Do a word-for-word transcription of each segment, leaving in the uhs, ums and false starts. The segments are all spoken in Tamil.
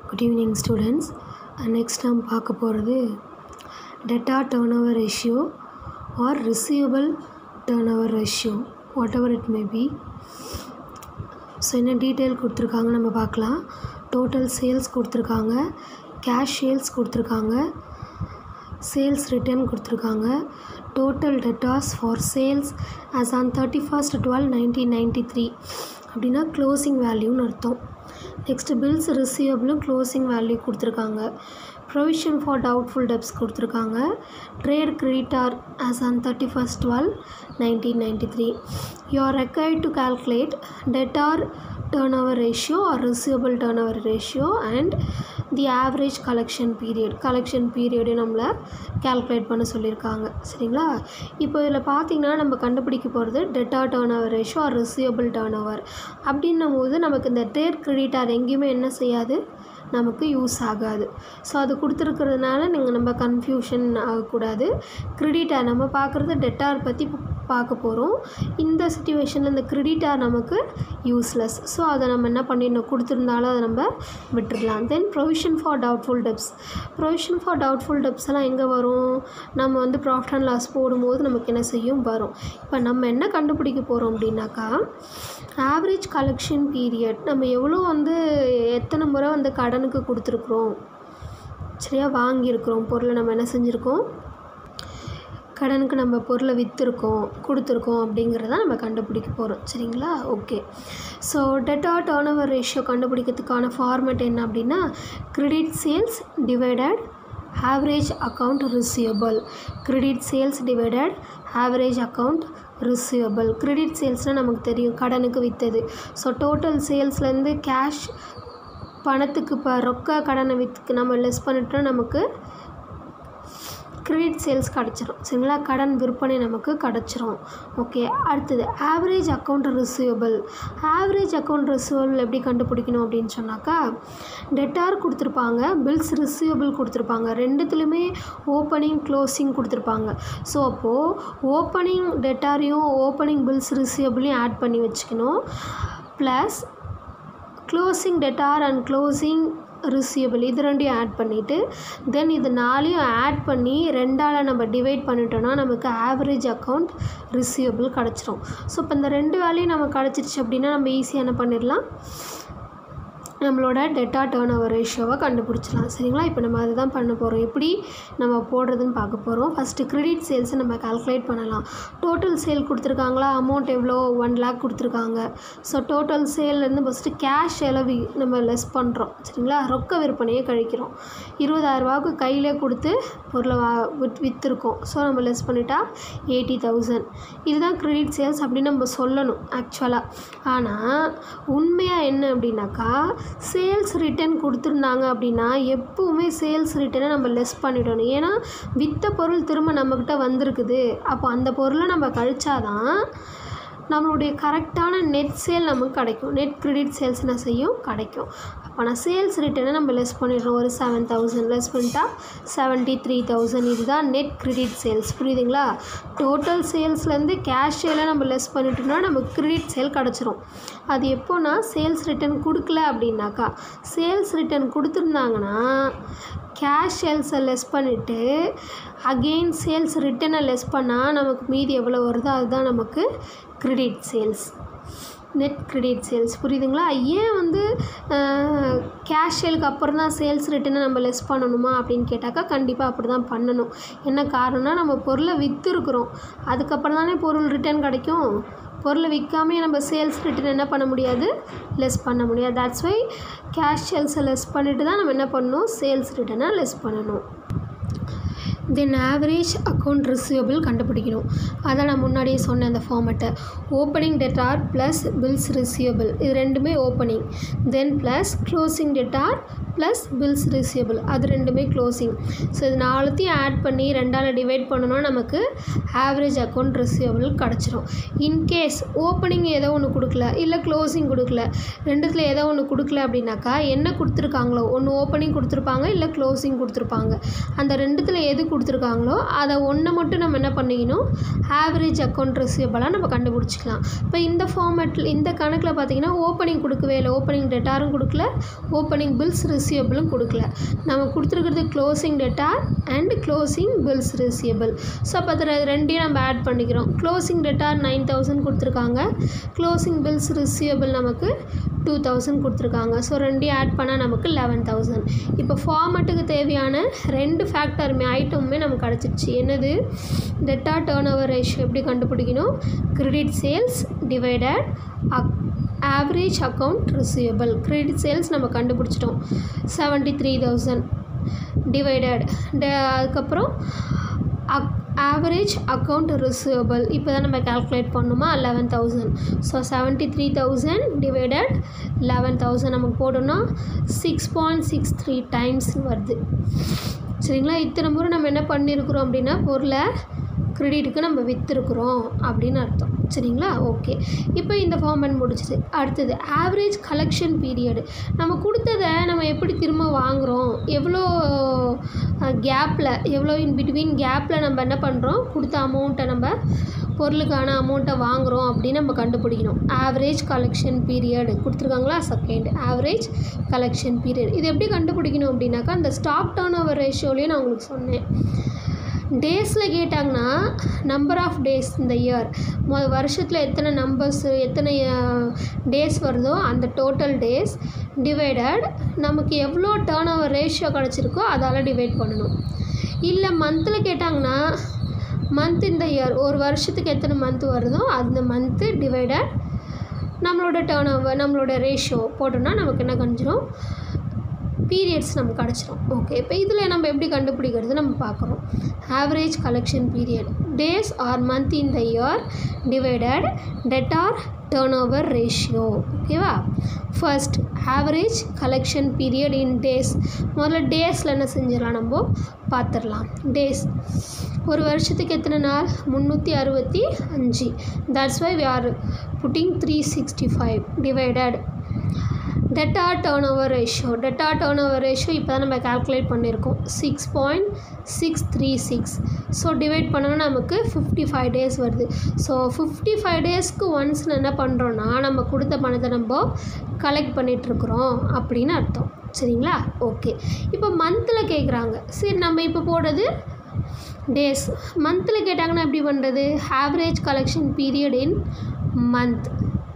Good evening students. Next நாம் பார்க்க போகிறது debtor turnover ratio or receivable turnover ratio, whatever it may be. So என்ன டீட்டெயில் கொடுத்துருக்காங்க நம்ம பார்க்கலாம். டோட்டல் சேல்ஸ் கொடுத்துருக்காங்க, கேஷ் சேல்ஸ் கொடுத்துருக்காங்க, சேல்ஸ் ரிட்டர்ன் கொடுத்துருக்காங்க, total debtors for sales as on thirty-first twelve nineteen ninety-three அப்படின்னா க்ளோசிங் வேல்யூன்னு அர்த்தம். நெக்ஸ்ட் பில்ஸ் ரிசீவபிளும் க்ளோசிங் வேல்யூ கொடுத்துருக்காங்க. ப்ரொவிஷன் ஃபார் டவுட்ஃபுல் டெப்ஸ் கொடுத்துருக்காங்க. Trade creditor as on thirty first twelve nineteen ninety three you are required to calculate debtor turnover ratio or receivable turnover ratio and the average collection period collection period நம்மளை calculate பண்ண சொல்லியிருக்காங்க. சரிங்களா? இப்போ இதில் பார்த்தீங்கன்னா நம்ம கண்டுபிடிக்க போகிறது debtor turnover ratio or receivable turnover அப்படின்னும் போது நமக்கு இந்த trade creditor எங்கேயுமே என்ன செய்யாது, நமக்கு யூஸ் ஆகாது. ஸோ அது கொடுத்துருக்கிறதுனால நீங்கள் நம்ம கன்ஃபியூஷன் ஆகக்கூடாது. கிரெடிட்டார் நம்ம பார்க்குறது டெட்டார் பற்றி பார்க்க போகிறோம். இந்த சிச்சுவேஷனில் இந்த கிரெடிட்டார் நமக்கு யூஸ்லெஸ். ஸோ அதை நம்ம என்ன பண்ணிடணும், கொடுத்துருந்தாலும் அதை நம்ம விட்டுடலாம். Then provision for doubtful debts provision for doubtful debts எல்லாம் எங்கே வரும், நம்ம வந்து ப்ராஃபிட் அண்ட் லாஸ் போடும்போது நமக்கு என்ன செய்யும் வரும். இப்போ நம்ம என்ன கண்டுபிடிக்க போகிறோம் அப்படின்னாக்கா ஆவரேஜ் கலெக்ஷன் பீரியட், நம்ம எவ்வளோ வந்து எத்தனை முறை வந்து கடனுக்கு கொடுத்துருக்குறோம், சரியா வாங்கியிருக்கிறோம் பொருளை நம்ம என்ன செஞ்சுருக்கோம், கடனுக்கு நம்ம பொருளை விற்றுருக்கோம் கொடுத்துருக்கோம் அப்படிங்கிறத நம்ம கண்டுபிடிக்க போகிறோம். சரிங்களா? Okay. So debtor turnover ratio கண்டுபிடிக்கிறதுக்கான ஃபார்மேட் என்ன அப்படின்னா credit sales divided average account receivable. Credit sales divided average account receivable. Credit சேல்ஸ்னால் நமக்கு தெரியும் கடனுக்கு விற்றது. ஸோ டோட்டல் சேல்ஸ்லேருந்து கேஷ் பணத்துக்கு இப்போ ரொக்க கடனை விற்றுக்கு நம்ம லெஸ் பண்ணிட்டோம்னா நமக்கு கிரெடிட் சேல்ஸ் கிடச்சிரும். சரிங்களா? கடன் விற்பனை நமக்கு கிடச்சிரும். ஓகே. அடுத்தது average account receivable. Average account receivable எப்படி கண்டுபிடிக்கணும் அப்படின்னு சொன்னாக்கா டெட்டார் கொடுத்துருப்பாங்க, பில்ஸ் ரிசீவபிள் கொடுத்துருப்பாங்க, ரெண்டுத்துலேயுமே ஓப்பனிங் க்ளோசிங் கொடுத்துருப்பாங்க. ஸோ அப்போது ஓப்பனிங் டெட்டாரையும் ஓப்பனிங் பில்ஸ் ரிசீவபிளையும் ஆட் பண்ணி வச்சுக்கணும். Plus closing debtor and closing receivable இது ரெண்டையும் ஆட் பண்ணிவிட்டு தென் இது நாலையும் ஆட் பண்ணி ரெண்டால் நம்ம டிவைட் பண்ணிட்டோன்னா நமக்கு ஆவரேஜ் அக்கௌண்ட் ரிசீவபிள் கிடச்சிரும். ஸோ இப்போ இந்த ரெண்டு வேலையும் நம்ம கிடச்சிருச்சு அப்படின்னா நம்ம ஈஸியாக என்ன பண்ணிடலாம், நம்மளோட டெட்டார் டர்னோவர் ரேஷியோவை கண்டுபிடிச்சிடலாம். சரிங்களா? இப்போ நம்ம அதுதான் பண்ண போகிறோம். எப்படி நம்ம போடுறதுன்னு பார்க்க போகிறோம். ஃபஸ்ட்டு கிரெடிட் சேல்ஸை நம்ம கால்குலேட் பண்ணலாம். டோட்டல் சேல் கொடுத்துருக்காங்களா, அமௌண்ட் எவ்வளோ, ஒன் லேக் கொடுத்துருக்காங்க. ஸோ டோட்டல் சேல்லேருந்து ஃபஸ்ட்டு கேஷ் செலவு நம்ம லெஸ் பண்ணுறோம். சரிங்களா? ரொக்க விற்பனையை கழிக்கிறோம். இருபதாயிரரூபாவுக்கு கையிலே கொடுத்து பொருளை வா வித் விற்றுருக்கோம். ஸோ நம்ம லெஸ் பண்ணிட்டா எயிட்டி தௌசண்ட். இதுதான் கிரெடிட் சேல்ஸ் அப்படின்னு நம்ம சொல்லணும் ஆக்சுவலாக. ஆனால் உண்மையாக என்ன அப்படின்னாக்கா சேல்ஸ் ரிட்டர்ன் கொடுத்துருந்தாங்க அப்படின்னா எப்போவுமே சேல்ஸ் ரிட்டர்னை நம்ம லெஸ் பண்ணிடணும். ஏன்னா விற்ற பொருள் திரும்ப நம்மக்கிட்ட வந்திருக்குது. அப்போ அந்த பொருளை நம்ம கழிச்சாதான் நம்மளுடைய கரெக்டான நெட் சேல் நமக்கு கிடைக்கும். நெட் கிரெடிட் சேல்ஸ் என்ன செய்யும் கிடைக்கும். அப்போ நான் சேல்ஸ் ரிட்டர்னை நம்ம லெஸ் பண்ணிடுறோம். ஒரு செவன் தௌசண்ட் லெஸ் பண்ணிட்டா செவன்ட்டி த்ரீ தௌசண்ட் இதுதான் நெட் கிரெடிட் சேல்ஸ். புரியுதுங்களா? டோட்டல் சேல்ஸ்லேருந்து கேஷ் சேலை நம்ம லெஸ் பண்ணிட்டோம்னா நமக்கு கிரெடிட் சேல் கிடச்சிரும். அது எப்போனா சேல்ஸ் ரிட்டர்ன் கொடுக்கல அப்படின்னாக்கா, சேல்ஸ் ரிட்டர்ன் கொடுத்துருந்தாங்கன்னா கேஷ் சேல்ஸை லெஸ் பண்ணிவிட்டு அகெயின் சேல்ஸ் ரிட்டனை லெஸ் பண்ணால் நமக்கு மீதி எவ்வளோ வருதோ அதுதான் நமக்கு credit sales, net credit sales. புரியுதுங்களா? ஏன் வந்து கேஷ் சேலுக்கு அப்புறம் தான் சேல்ஸ் ரிட்டனை நம்ம லெஸ் பண்ணணுமா அப்படின்னு கேட்டாக்கா கண்டிப்பாக அப்படி தான் பண்ணணும். என்ன காரணம்னா நம்ம பொருளை விற்றுருக்குறோம், அதுக்கப்புறம் தானே பொருள் ரிட்டர்ன் கிடைக்கும். பொருளை விற்காமே நம்ம சேல்ஸ் ரிட்டர்ன் என்ன பண்ண முடியாது, லெஸ் பண்ண முடியாது. தட்ஸ் வை கேஷ் சேல்ஸை லெஸ் பண்ணிவிட்டு தான் நம்ம என்ன பண்ணணும், சேல்ஸ் ரிட்டனை லெஸ் பண்ணணும். தென் ஆவரேஜ் அக்கௌண்ட் ரிசீவபிள் கண்டுபிடிக்கணும். அதான் நான் முன்னாடியே சொன்னேன் அந்த ஃபார்மெட்டை. Opening debtor plus bills receivable இது ரெண்டுமே opening, then plus closing debtor plus bills receivable அது ரெண்டுமே க்ளோசிங். ஸோ இது நாலுத்தையும் ஆட் பண்ணி ரெண்டால் டிவைட் பண்ணோன்னா நமக்கு ஆவரேஜ் அக்கௌண்ட் ரிசீவபிள் கிடச்சிரும். இன்கேஸ் ஓப்பனிங் ஏதோ ஒன்று கொடுக்கல இல்லை க்ளோசிங் கொடுக்கல, ரெண்டுத்தில் ஏதோ ஒன்று கொடுக்கல அப்படின்னாக்கா என்ன கொடுத்துருக்காங்களோ ஒன்று ஓப்பனிங் கொடுத்துருப்பாங்க இல்லை க்ளோசிங் கொடுத்துருப்பாங்க. அந்த ரெண்டுத்தில் எது கொடுத்துருக்காங்களோ அதை ஒன்றை மட்டும் நம்ம என்ன பண்ணிக்கணும், ஆவரேஜ் அக்கௌண்ட் ரிசீவபிளாக நம்ம கண்டுபிடிச்சிக்கலாம். இப்போ இந்த ஃபார்மேட்டில் இந்த கணக்கில் பார்த்தீங்கன்னா ஓப்பனிங் கொடுக்கவே இல்லை, ஓப்பனிங் டெட்டாரும் கொடுக்கல, ஓப்பனிங் பில்ஸ் ரிசீவபிளும் கொடுக்கல. நம்ம கொடுத்துருக்கிறது closing debtor and closing bills receivable. So அப்போ அதில் ரெண்டையும் நம்ம ஆட் பண்ணிக்கிறோம். க்ளோசிங் டெட்டார் நைன் தௌசண்ட் கொடுத்துருக்காங்க, க்ளோசிங் பில்ஸ் ரிசீவபிள் நமக்கு டூ தௌசண்ட் கொடுத்துருக்காங்க. ஸோ ரெண்டையும் ஆட் பண்ணால் நமக்கு லெவன் தௌசண்ட். இப்போ ஃபார்மேட்டுக்கு தேவையான ரெண்டு ஃபேக்டருமே ஐட்டமுமே நமக்கு கிடச்சிருச்சு. என்னது, டெட்டார் டர்ன் ஓவர் ரேஷியோ எப்படி கண்டுபிடிக்கணும், credit sales divided ac average account receivable. Credit sales நம்ம கண்டுபிடிச்சிட்டோம் செவன்ட்டி த்ரீ தௌசண்ட் டிவைடட் அதுக்கப்புறம் அக் ஆவரேஜ் அக்கௌண்ட் ரிசீவபிள் இப்போ தான் நம்ம கால்குலேட் பண்ணணுமா eleven thousand. So seventy three thousand divided eleven thousand நமக்கு போட்டோம்னா six point six three times வருது. சரிங்களா, இத்தனை முறை நம்ம என்ன பண்ணியிருக்கிறோம் அப்படின்னா பொருளை கிரெடிட்டுக்கு நம்ம விற்றுருக்குறோம் அப்படின்னு அர்த்தம். சரிங்களா, ஓகே. இப்போ இந்த ஃபார்மேட் முடிச்சிது. அடுத்தது ஆவரேஜ் கலெக்ஷன் பீரியடு. நம்ம கொடுத்ததை நம்ம எப்படி திரும்ப வாங்குகிறோம், எவ்வளோ கேப்பில், எவ்வளோ இன் பிட்வீன் கேப்பில் நம்ம என்ன பண்ணுறோம், கொடுத்த அமௌண்ட்டை நம்ம பொருளுக்கான அமௌண்ட்டை வாங்குகிறோம் அப்படின்னு நம்ம கண்டுபிடிக்கணும். ஆவரேஜ் கலெக்ஷன் பீரியட் கொடுத்துருக்காங்களா, செகண்ட் ஆவரேஜ் கலெக்ஷன் பீரியட். இது எப்படி கண்டுபிடிக்கணும் அப்படின்னாக்கா அந்த ஸ்டாக் டர்ன் ஓவர் ரேஷியோலேயே நான் உங்களுக்கு சொன்னேன். டேஸில் கேட்டாங்கன்னா நம்பர் ஆஃப் டேஸ் இந்த இயர், மொ வருஷத்தில் எத்தனை நம்பர்ஸு எத்தனை டேஸ் வருதோ அந்த டோட்டல் டேஸ் டிவைடட் நமக்கு எவ்வளோ டர்ன் ஓவர் ரேஷியோ கிடச்சிருக்கோ அதால் டிவைட் பண்ணணும். இல்லை மந்தில் கேட்டாங்கன்னா மந்த் இந்த இயர், ஒரு வருஷத்துக்கு எத்தனை மந்த் வருதோ அந்த மந்த்து டிவைடட் நம்மளோட டர்ன் ஓவர் நம்மளோட ரேஷியோ போட்டோம்னா நமக்கு என்ன கிடச்சிரும், பீரியட்ஸ் நமக்கு கிடச்சிரும். ஓகே, இப்போ இதில் நம்ம எப்படி கண்டுபிடிக்கிறது நம்ம பார்க்குறோம். Average collection period days or month in the year divided debtor turnover ratio. ஓகேவா, first average collection period in days. முதல்ல டேஸில் என்ன செஞ்சிடலாம் நம்ம பார்த்துடலாம். டேஸ் ஒரு வருஷத்துக்கு எத்தனை நாள், முந்நூற்றி அறுபத்தி அஞ்சு. That's why we are putting three sixty five divided debtor turnover ratio. Debtor turnover ratio இப்போ தான் நம்ம கால்குலேட் பண்ணியிருக்கோம் six point six three six. So divide பண்ணோன்னா நமக்கு ஃபிஃப்டி ஃபைவ் டேஸ் வருது. ஸோ ஃபிஃப்டி ஃபைவ் டேஸ்க்கு ஒன்ஸ் என்ன பண்ணுறோன்னா நம்ம கொடுத்த பணத்தை நம்ம கலெக்ட் பண்ணிகிட்ருக்குறோம் அப்படின்னு அர்த்தம். சரிங்களா, ஓகே. இப்போ மந்தில் கேட்குறாங்க. சரி, நம்ம இப்போ போடுறது டேஸ். மந்தில் கேட்டாங்கன்னா எப்படி பண்ணுறது, average collection period in month.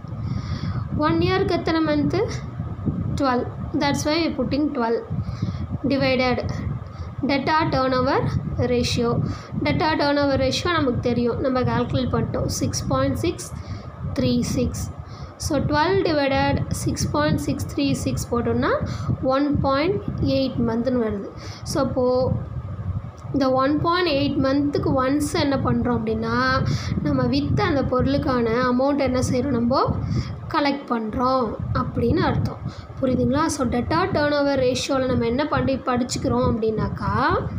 One இயருக்கு எத்தனை month, twelve. That's why we are putting twelve divided debtor turnover ratio. debtor turnover ratio நமக்கு தெரியும், நம்ம கால்குலேட் பண்ணிட்டோம் six point six three six. So twelve divided six point six three six போட்டோம்னா ஒன் பாயிண்ட் எயிட் மந்த்னு வருது. ஸோ அப்போது இந்த ஒன் பாயிண்ட் எயிட் மந்த்துக்கு ஒன்ஸ் என்ன பண்ணுறோம் அப்படின்னா நம்ம விற்ற அந்த பொருளுக்கான அமௌண்ட் என்ன செய்கிறோம், நம்ம கலெக்ட் பண்ணுறோம் அப்படின்னு அர்த்தம். புரியுதுங்களா? ஸோ டெட்டார் டர்ன் ஓவர் ரேஷியோவில் நம்ம என்ன பண்ணி படிச்சுக்கிறோம் அப்படின்னாக்கா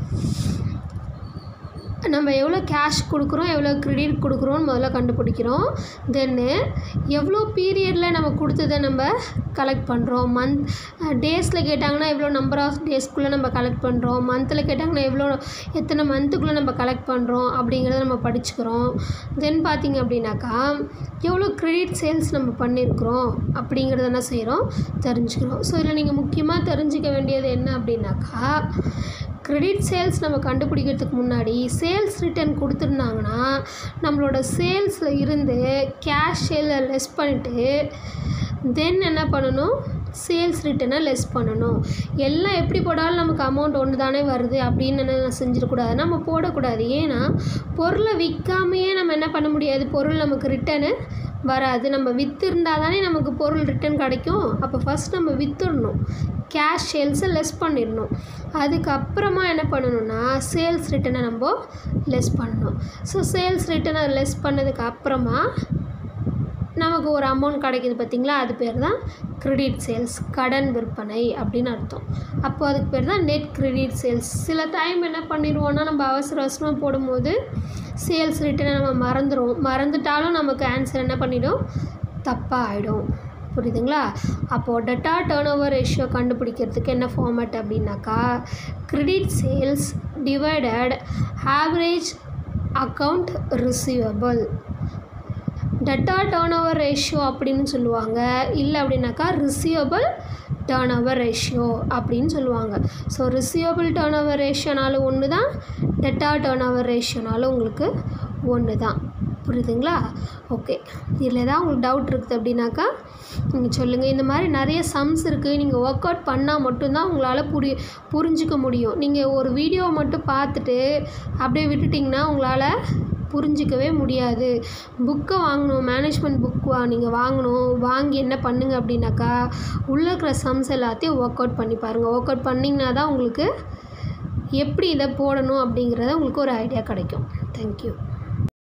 நம்ம எவ்வளோ கேஷ் கொடுக்குறோம் எவ்வளோ கிரெடிட் கொடுக்குறோன்னு முதல்ல கண்டுபிடிக்கிறோம். தென்னு எவ்வளோ பீரியடில் நம்ம கொடுத்ததை நம்ம கலெக்ட் பண்ணுறோம். மந்த் டேஸில் கேட்டாங்கன்னா எவ்வளோ நம்பர் ஆஃப் டேஸ்க்குள்ளே நம்ம கலெக்ட் பண்ணுறோம், மந்தில் கேட்டாங்கன்னா எவ்வளோ எத்தனை மந்த்துக்குள்ளே நம்ம கலெக்ட் பண்ணுறோம் அப்படிங்கிறத நம்ம படிச்சுக்கிறோம். தென் பார்த்திங்க அப்படின்னாக்கா எவ்வளோ கிரெடிட் சேல்ஸ் நம்ம பண்ணியிருக்கிறோம் அப்படிங்கிறத என்ன செய்கிறோம், தெரிஞ்சுக்கிறோம். ஸோ இதில் நீங்கள் முக்கியமாக தெரிஞ்சிக்க வேண்டியது என்ன அப்படின்னாக்கா கிரெடிட் சேல்ஸ் நம்ம கண்டுபிடிக்கிறதுக்கு முன்னாடி சேல்ஸ் ரிட்டர்ன் கொடுத்துருந்தாங்கன்னா நம்மளோட சேல்ஸில் இருந்து கேஷ் சேலை லெஸ் பண்ணிவிட்டு தென் என்ன பண்ணணும், சேல்ஸ் ரிட்டனை லெஸ் பண்ணணும். எல்லாம் எப்படி போடாலும் நமக்கு அமௌண்ட் ஒன்று தானே வருது அப்படின்னு என்ன செஞ்சிடக்கூடாது, நம்ம போடக்கூடாது. ஏன்னா பொருளை விற்காமையே நம்ம என்ன பண்ண முடியாது, பொருள் நமக்கு ரிட்டனு வராது. நம்ம விற்று இருந்தால் தானே நமக்கு பொருள் ரிட்டன் கிடைக்கும். அப்போ ஃபஸ்ட் நம்ம விற்றுடணும், கேஷ் சேல்ஸை லெஸ் பண்ணிடணும். அதுக்கப்புறமா என்ன பண்ணணும்னா சேல்ஸ் ரிட்டனை நம்ம லெஸ் பண்ணணும். ஸோ சேல்ஸ் ரிட்டனை லெஸ் பண்ணதுக்கு அப்புறமா நமக்கு ஒரு அமௌண்ட் கிடைக்கிது பார்த்திங்களா, அது பேர் தான் கிரெடிட் சேல்ஸ், கடன் விற்பனை அப்படின்னு அர்த்தம். அப்போ அதுக்கு பேர் தான் நெட் கிரெடிட் சேல்ஸ். சில டைம் என்ன பண்ணிடுவோன்னா நம்ம அவசர அவசரமாக போடும்போது சேல்ஸ் ரிட்டனை நம்ம மறந்துடுவோம். மறந்துட்டாலும் நமக்கு ஆன்சர் என்ன பண்ணிடும், தப்பாக ஆகிடும். புரியுதுங்களா? அப்போது டெட்டார் டர்ன் ஓவர் ரேஷியோ கண்டுபிடிக்கிறதுக்கு என்ன ஃபார்மேட் அப்படின்னாக்கா credit sales divided average account receivable. Debtor turnover ratio அப்படின்னு சொல்லுவாங்க, இல்லை அப்படின்னாக்கா ரிசீவபிள் டர்ன் ஓவர் ரேஷியோ அப்படின்னு சொல்லுவாங்க. ஸோ ரிசீவபிள் டர்ன் ஓவர் ரேஷியோனாலும் ஒன்று தான், டெட்டார் டர்ன் ஓவர் ரேஷியோனாலும் உங்களுக்கு ஒன்று தான். புரியுதுங்களா? ஓகே, இதில் ஏதாவது உங்களுக்கு டவுட் இருக்குது அப்படின்னாக்கா நீங்கள் சொல்லுங்கள். இந்த மாதிரி நிறைய சம்ஸ் இருக்குது, நீங்கள் ஒர்க் அவுட் பண்ணால் மட்டும்தான் உங்களால் புரி புரிஞ்சிக்க முடியும். நீங்கள் ஒரு வீடியோ மட்டும் பார்த்துட்டு அப்படியே விட்டுட்டிங்கன்னா உங்களால் புரிஞ்சிக்கவே முடியாது. புக்கை வாங்கணும், மேனேஜ்மெண்ட் புக் வா நீங்கள் வாங்கணும். வாங்கி என்ன பண்ணுங்கள் அப்படின்னாக்கா உள்ளே இருக்கிற சம்ஸ் எல்லாத்தையும் ஒர்க் அவுட் பண்ணி பாருங்கள். ஒர்க் அவுட் பண்ணிங்கன்னா தான் உங்களுக்கு எப்படி இதை போடணும் அப்படிங்கிறத உங்களுக்கு ஒரு ஐடியா கிடைக்கும். தேங்க்யூ.